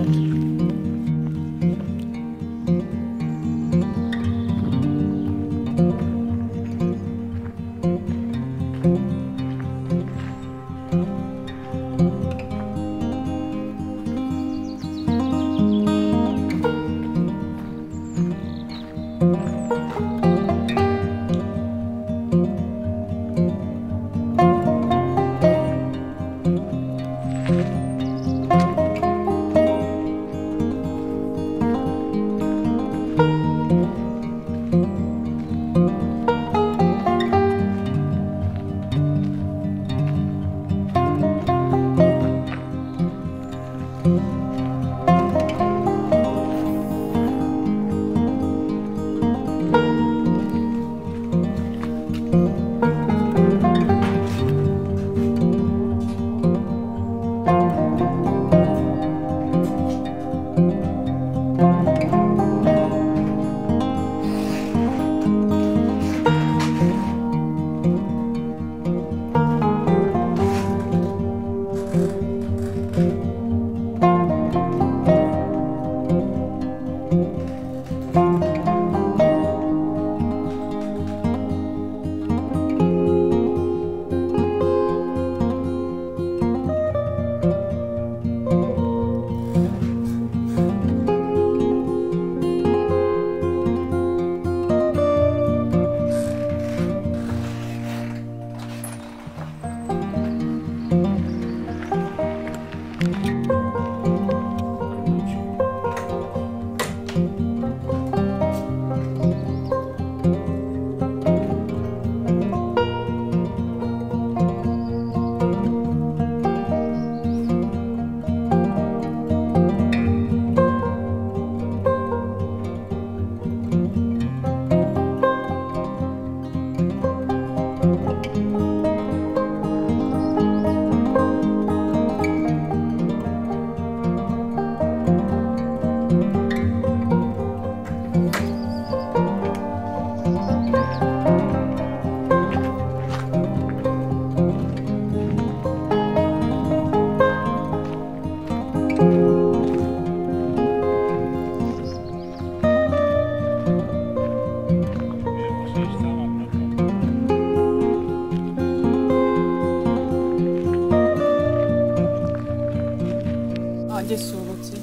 Kde sú ovoci?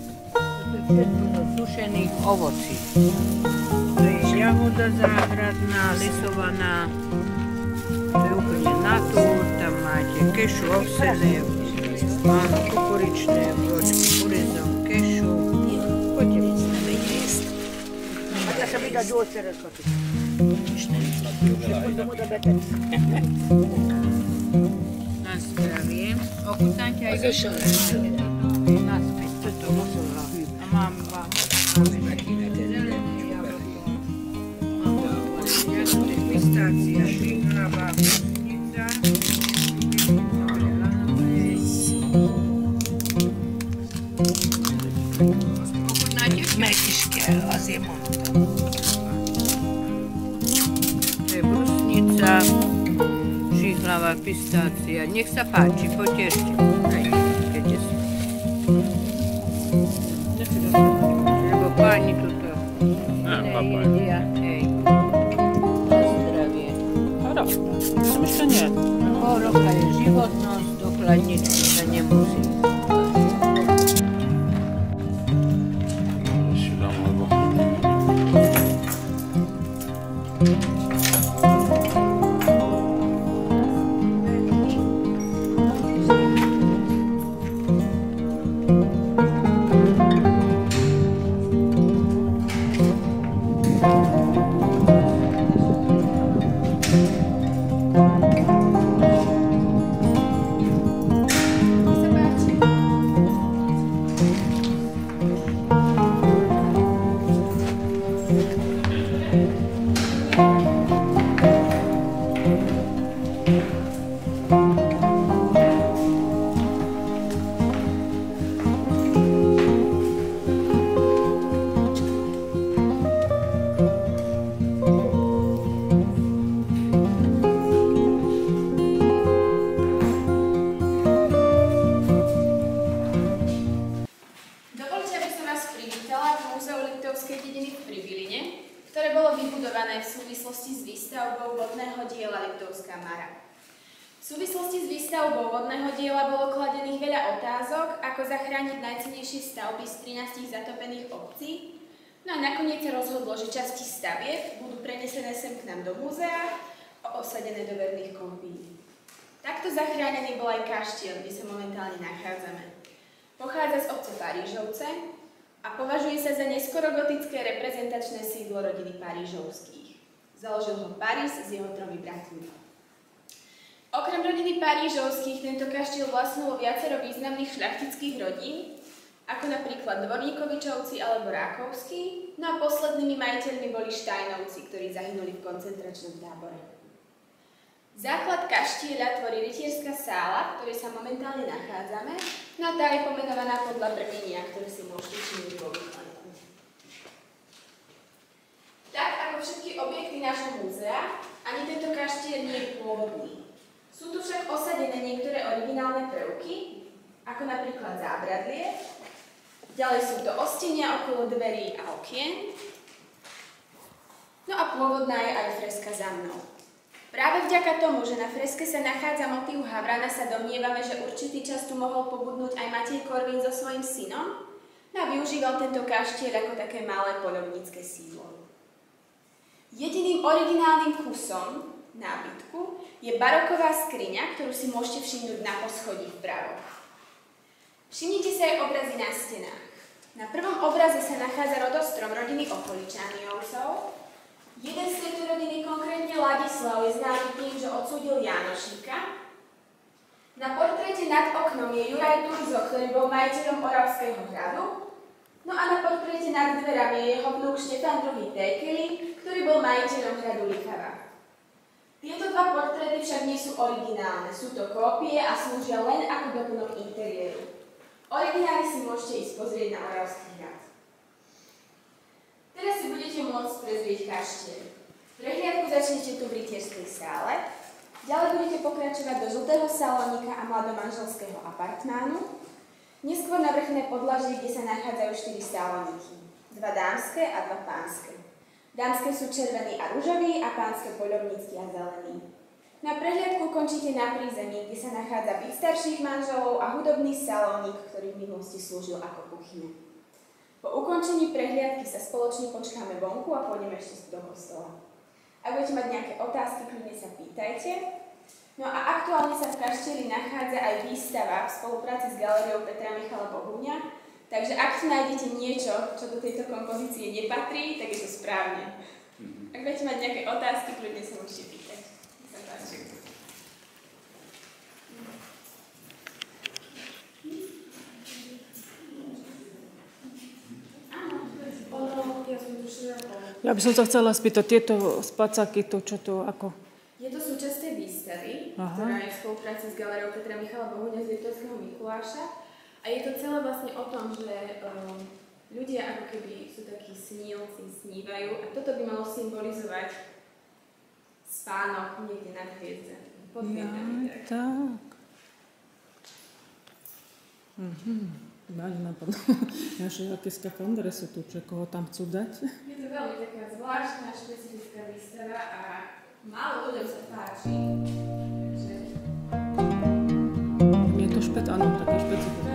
To je všetko zo sušených ovocí. To je jahoda záhradná, lisovaná. To je úplne natúr, tam máte kešu ovsené, áno, kukuričné vločky, burizom, kešu. Poďte mi s nami jesť. A ja sa mi dá dôsere skočiť. Všetko tomu do beteň. Na zdravie. Ochutnáte aj vyššie. Naspäť, toto musela. A mám taký zelené jablko. Mám jasné pistácia, švihlava, brusnica. Ochutnáte? Mekiške, az je mondtam. To je brusnica, švihlava, pistácia. Nech sa páči, potešte. Keď si. Lebo páni tuto nejedia. Hej. Na zdravie. Áno, som ešte nie. Pol roka je životnosť, do chladničky sa nemusí. diela Liptovská Mara. V súvislosti s výstavbou vodného diela bolo kladených veľa otázok, ako zachrániť najcennejšie stavby z 13 zatopených obcí. No a nakoniec sa rozhodlo, že časti stavieb budú prenesené sem k nám do múzea a osadené do verných kópií. Takto zachránený bol aj kaštiel, kde sa momentálne nachádzame. Pochádza z obce Parížovce a považuje sa za neskorogotické reprezentačné sídlo rodiny Parížovských. Založil ho Paris s jeho 3 bratmi. Okrem rodiny Parížovských tento kaštiel vlastnilo viacero významných šľachtických rodín, ako napríklad Dvorníkovičovci alebo Rákovskí, no a poslednými majiteľmi boli Štajnovci, ktorí zahynuli v koncentračnom tábore. Základ kaštieľa tvorí rytierská sála, v ktorej sa momentálne nachádzame, no a tá je pomenovaná podľa brnenia, ktoré si môžete všimnúť vo výkladku. Tak ako všetky objekty nášho múzea, ani tento kaštieľ nie je pôvodný. Sú tu však osadené niektoré originálne prvky, ako napríklad zábradlie, ďalej sú to ostenia okolo dverí a okien, no a pôvodná je aj freska za mnou. Práve vďaka tomu, že na freske sa nachádza motív havrana, sa domnievame, že určitý čas tu mohol pobudnúť aj Matej Korvín so svojím synom, no a využíval tento kaštieľ ako také malé poľovnícke sídlo. Jediným originálnym kusom nábytku je baroková skriňa, ktorú si môžete všimnúť na poschodí vpravo. Všimnite sa aj obrazy na stenách. Na prvom obraze sa nachádza rodostrom rodiny Okoličániovcov. Jeden z tejto rodiny, konkrétne Ladislav, je známy tým, že odsúdil Jánošíka. Na portréte nad oknom je Juraj Turzo, ktorý bol majiteľom Oravského hradu. No a na portréte nad dverami je jeho vnúk Štefan II. Tékely, ktorý bol majiteľom hradu Lichava. Tieto dva portréty však nie sú originálne, sú to kópie a slúžia len ako doplnok interiéru. Originály si môžete ísť pozrieť na Oravský hrad. Teraz si budete môcť prezrieť kaštieľ. Prehliadku začnete tu v rytierskej sále, ďalej budete pokračovať do žltého salónika a mladomanželského apartmánu, neskôr na vrchné podlažie, kde sa nachádzajú 4 salóniky, 2 dámske a 2 pánske. Dámske sú červený a ružový a pánske poľovnícky a zelený. Na prehliadku končíte na prízemí, kde sa nachádza byt starších manželov a hudobný salónik, ktorý v minulosti slúžil ako kuchyňa. Po ukončení prehliadky sa spoločne počkáme vonku a pôjdeme ešte do kostola. Ak budete mať nejaké otázky, kľudne sa pýtajte. No a aktuálne sa v kaštieli nachádza aj výstava v spolupráci s galériou Petra Michala Bohuňa, takže ak tu nájdete niečo, čo do tejto kompozície nepatrí, tak je to správne. Ak budete mať nejaké otázky, kľudne sa môžete pýtať. Nech sa páči. Ja by som sa chcela spýtať, tieto spacáky, to čo to, ako? Je to súčasť tej výstavy, ktorá je v spolupráci s galériou Petra Michala Bohuňa z Liptovského Mikuláša. A je to celé vlastne o tom, že ľudia ako keby sú takí snílci, snívajú a toto by malo symbolizovať spánok niekde na hviezde. Pod hviezdami. Tak. Máš napadlo, že aké skafandre sú tu, čo koho tam chcú dať? Je to veľmi taká zvláštna, špecifická výstava a málo ľuďom sa páči. Takže... Je to áno, také špecifické.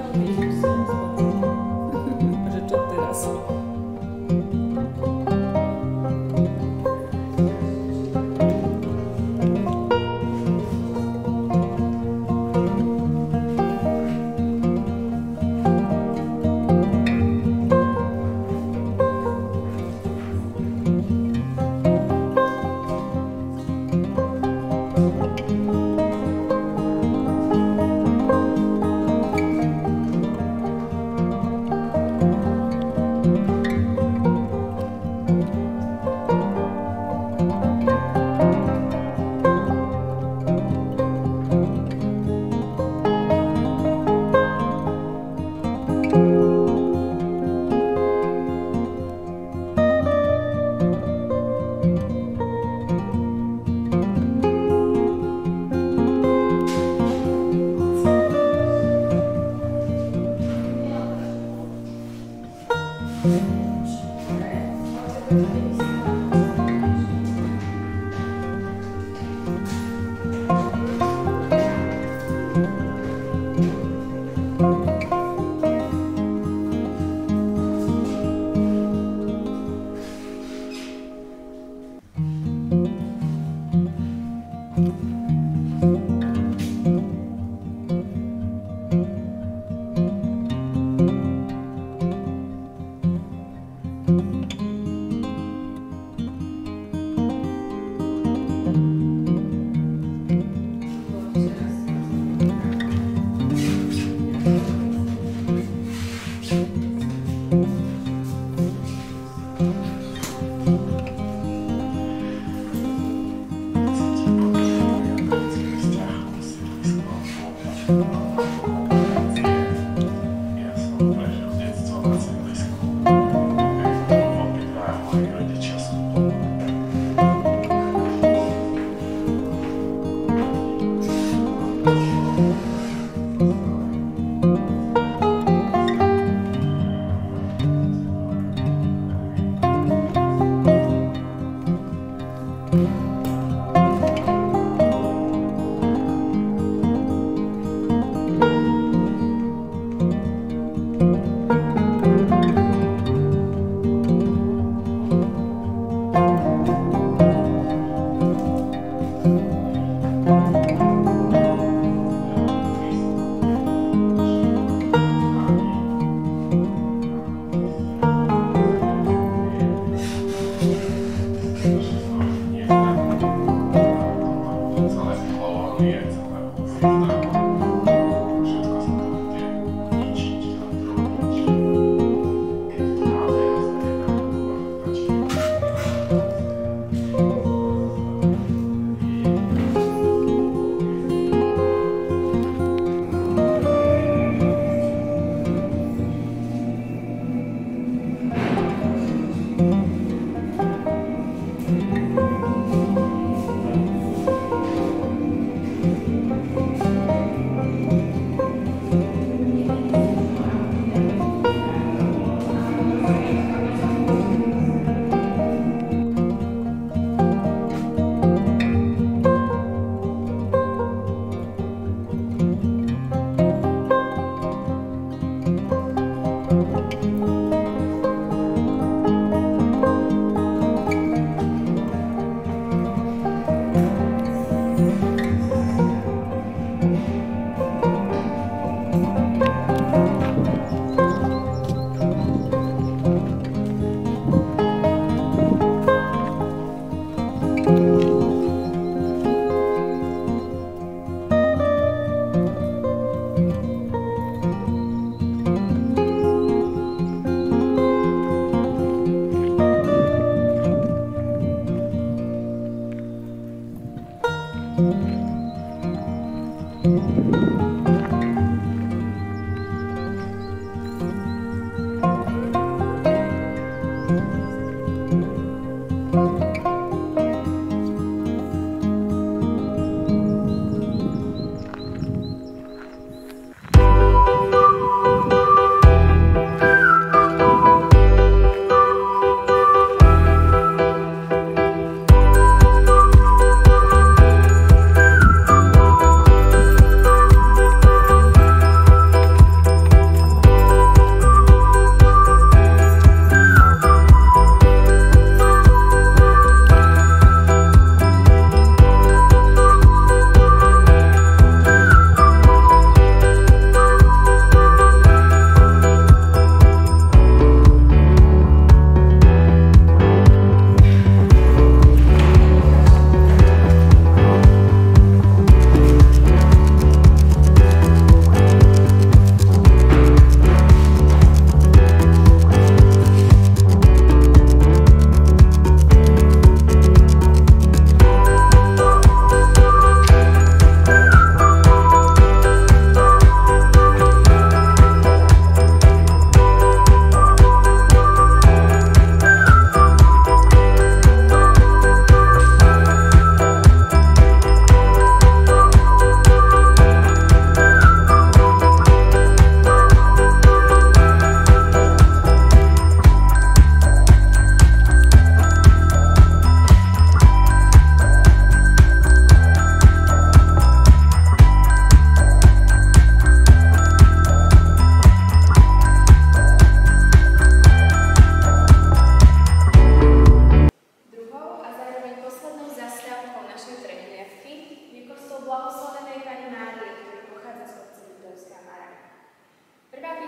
Že čo teraz?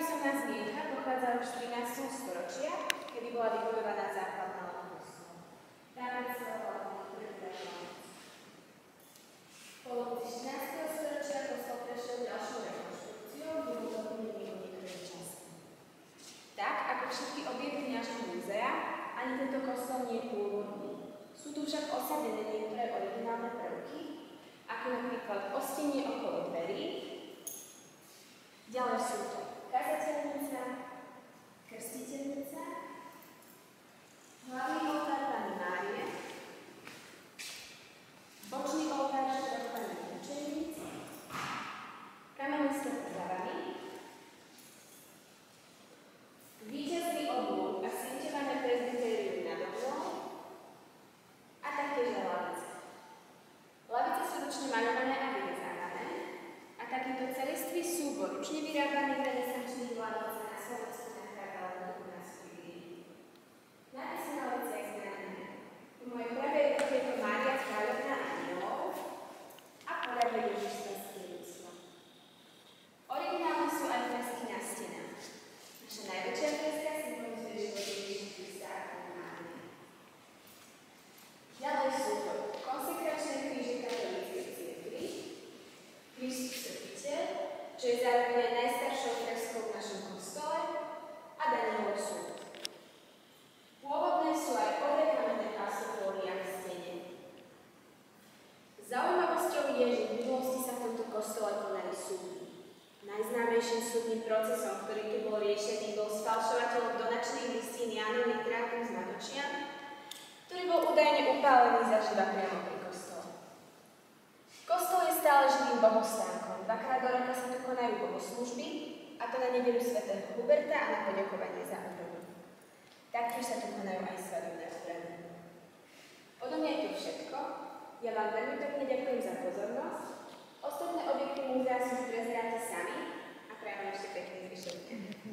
písomná zmienka pochádza už z 13. storočia, kedy bola vybudovaná základná kostola. Táto bola v polovici 14. storočia kostol prešiel ďalšou rekonštrukciou, vybudovaným niektorých časti. Tak, ako všetky objekty nášho múzea, ani tento kostol nie je pôvodný. Sú tu však osadené niektoré originálne prvky, ako napríklad ostenie okolo dverí. Ďalej sú to kazateľnica, krstiteľnica, hlavný oltár Panny Márie, bočný oltár štyroch panných mučeníc, kamenný stĺp za vami, víťazný obloh a svinťované prezbytérium nad oblohom a taktiež lavice. Lavice sú ručne maľované a vyrezávané a takýto celistvý súbor ručne vyrábaných renesančných lavic na Slovensku nachádzal u nás v Biblii. Nápisy na laviciach znamená: po mojej pravej ruke je to Mária kráľovná anjelov a po ľavej Ježiš spasiteľ ľudstva. Originálne sú aj fresky na stenách. Naša najväčšia freska symbolizuje život Ježiša Krista a Panny Márie. Ďalej sú to konsekračné kríže katolíckej cirkvi, Kristus Srditeľ, čo je zároveň aj najstaršou freskou v našom kostole, a Danielov súd. Pôvodné sú aj odrekamenné pasofólia v stene. Zaujímavosťou je, že v minulosti sa v tomto kostole konali súdy. Najznámejším súdnym procesom, ktorý tu bol riešený, bol sfalšovateľom donačných listín Jánom Nitrákom z Nadočian, ktorý bol údajne upálený zaživa priamo pri kostole. Kostol je stále živým bohostánkom. Dvakrát do roka sa tu konajú bohoslúžby, a to na nedeľu svätého Huberta a na poďakovanie za obrodu. Taktiež sa tu konajú aj svadobné obrady. Odo mňa je to všetko. Ja vám veľmi pekne ďakujem za pozornosť. Ostatné objekty múzea si prezráte sami a prajem ešte pekný zvyšok dňa.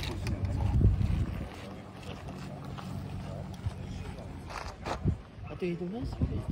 A to idą na sobie.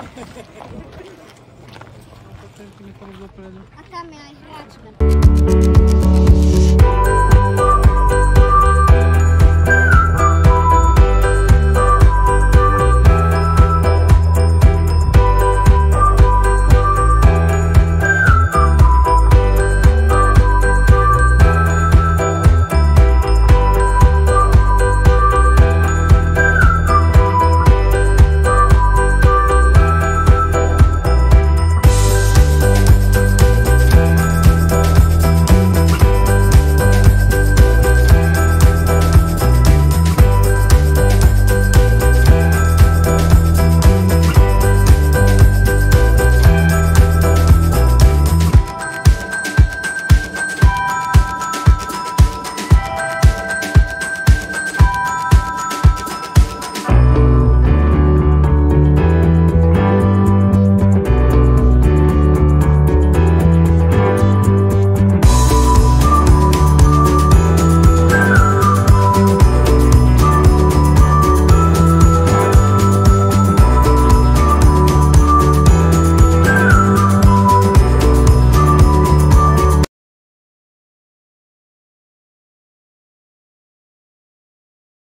A tam ja hračka.